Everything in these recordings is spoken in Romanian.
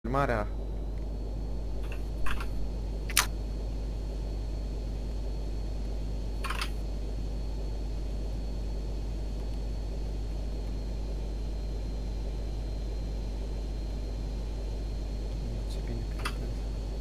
Marea. Ce bine pilotez.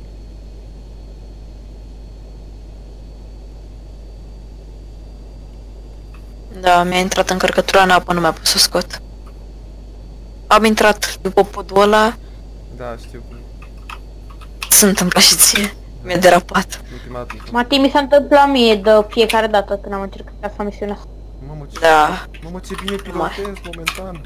Da, mi-a intrat încărcătura în apă, nu mi-a pus să scot. Am intrat după podul ăla, Da, știu cum. se întâmplă și ție. Mi-a derapat. Ultima dată. Mati, mi s-a întâmplat mie de fiecare dată când am încercat să fac misiunea asta. Mamă, ce... Da. Mamă, ce bine pilotez momentan.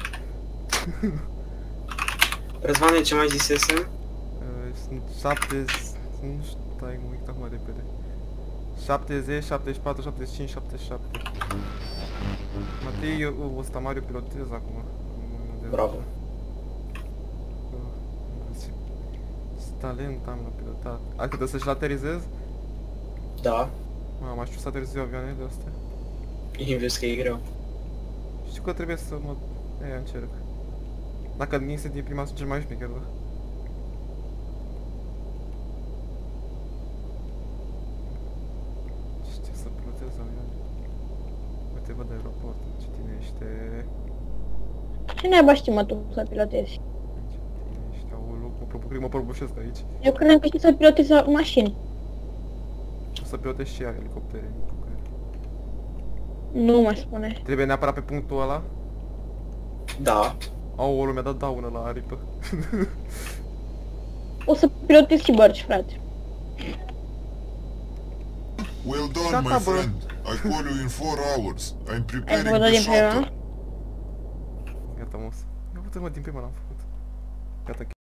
Răzvane, ce mai zisesem? Sunt 70... Nu știu, stai, mă uit acum repede. 70, 74, 75, 77. Matei, eu ăsta Mario pilotez acum. Bravo. Talent am la pilotat. Adică trebuie să-și laterizez? Da, Mamă, știu să aterizez eu avioanele astea. invers că e greu. Știu că trebuie să mă... Aia încerc. Dacă din se din prima sunt cel mai șmecher, da? Știu să pilotez avioane. Uite, văd aeroportul, citinește... Ce naiba știi, mă, tu să pilotezi? Citinește, aoleu, mă prăbușesc aici. Eu credeam că știi să pilotezi mașini. O să pilotez și elicoptere, nu cred. Nu mă spune. Trebuie neapărat pe punctul ăla? Da. Aoleu, mi-a dat daună la aripă. O să pilotezi și bărci, frate. Well done, Shut my up, bro. friend. I call you in 4 hours. I'm preparing văzut the din prima? shuttle. Gata, mos. Ia uite-mă, din prima l-am făcut. Gata,